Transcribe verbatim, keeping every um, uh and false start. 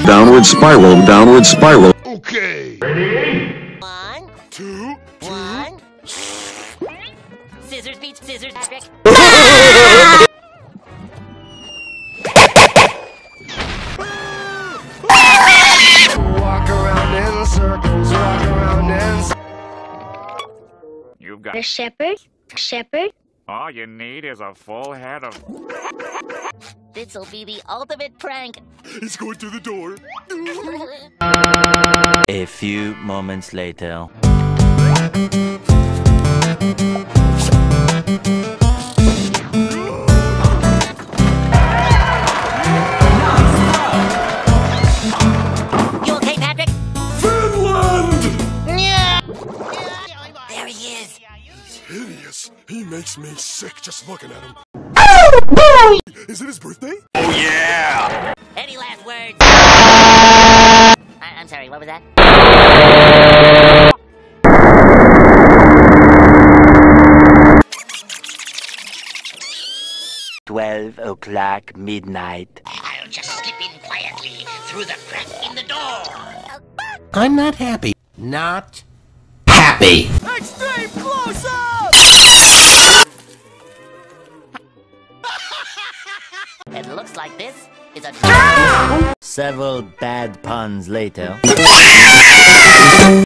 downward spiral, downward spiral. Okay. Ready? One, Two. one. Scissors beats scissors, Patrick. Walk around in circles, walk around in circles. You've got A shepherd? Shepherd? all you need is a full head of. This'll be the ultimate prank. He's going through the door. A few moments later. You okay, Patrick? Finland! Yeah. There he is. He's hideous. He makes me sick just looking at him. Oh, boy! Is it his birthday? Oh yeah! Any last words? I I'm sorry, what was that? Twelve o'clock midnight. I'll just slip in quietly through the crack in the door. I'm not happy. Not happy. Extreme close-up! It looks like this is a Several bad puns later.